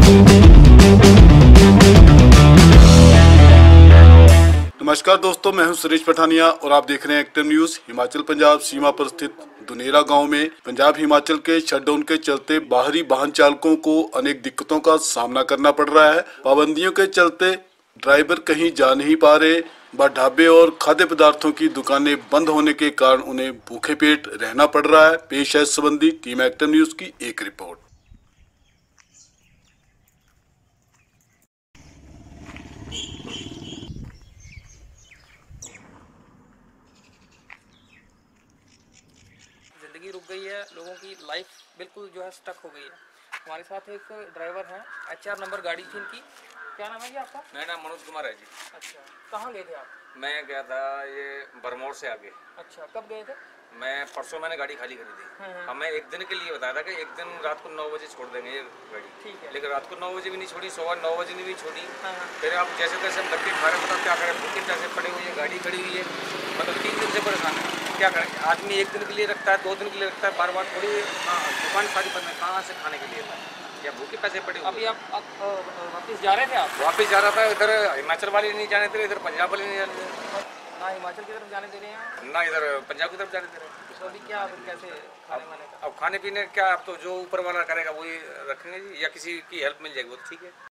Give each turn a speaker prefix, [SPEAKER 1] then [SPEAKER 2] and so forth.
[SPEAKER 1] नमस्कार दोस्तों, मैं हूं सुरेश पठानिया और आप देख रहे हैं एक्टिव न्यूज। हिमाचल पंजाब सीमा पर स्थित दुनेरा गांव में पंजाब हिमाचल के शटडाउन के चलते बाहरी वाहन चालकों को अनेक दिक्कतों का सामना करना पड़ रहा है। पाबंदियों के चलते ड्राइवर कहीं जा नहीं पा रहे व ढाबे और खाद्य पदार्थों की दुकानें बंद होने के कारण उन्हें भूखे पेट रहना पड़ रहा है। पेश है इस संबंधी टीम एक्टिव न्यूज की एक रिपोर्ट।
[SPEAKER 2] ज़िंदगी रुक गई है, लोगों की लाइफ बिल्कुल जो है स्टक हो गई है। हमारे साथ एक ड्राइवर हैं, HR नंबर गाड़ी थी इनकी। क्या नाम है जी आपका?
[SPEAKER 3] मेरा नाम मनोज कुमार है जी।
[SPEAKER 2] अच्छा, कहाँ गए थे आप?
[SPEAKER 3] मैं गया था ये बरमोर से आगे।
[SPEAKER 2] अच्छा, कब गए थे?
[SPEAKER 3] मैं परसों मैंने गाड़ी खाली करी थी। हमें एक दिन के लिए बताया था कि एक दिन रात को 9 बजे छोड़ देंगे ये गाड़ी।
[SPEAKER 2] ठीक है।
[SPEAKER 3] लेकिन रात को 9 बजे भी नहीं छोड़ी, सुबह 9 बजे भी नहीं छोड़ी।
[SPEAKER 2] हाँ।
[SPEAKER 3] फिर आप जैसे तैसे हम धक्के खा रहे हैं, मतलब क्या करें, भूखे पैसे पड़े हुए हैं, गाड़ी खड़ी हुई है, मतलब 3 दिन से परेशान है। क्या करें, आदमी एक दिन के लिए रखता है, 2 दिन के लिए रखता है, बार बार थोड़ी दुकान सारी बंद है, कहाँ से खाने के लिए या भूखे पैसे पड़े हुए।
[SPEAKER 2] अभी आप वापस जा रहे थे आप?
[SPEAKER 3] वापस जा रहा था, इधर हिमाचल वाले नहीं जाने दे रहे, इधर पंजाब वाले नहीं जाने दे रहे,
[SPEAKER 2] ना हिमाचल की तरफ जाने दे रहे हैं
[SPEAKER 3] ना इधर पंजाब की तरफ जाने दे रहे।
[SPEAKER 2] तो अभी क्या कैसे खाने वाने का?
[SPEAKER 3] अब खाने पीने क्या, अब तो जो ऊपर वाला करेगा वही रखेंगे जी, या किसी की हेल्प मिल जाएगी वो तो ठीक है।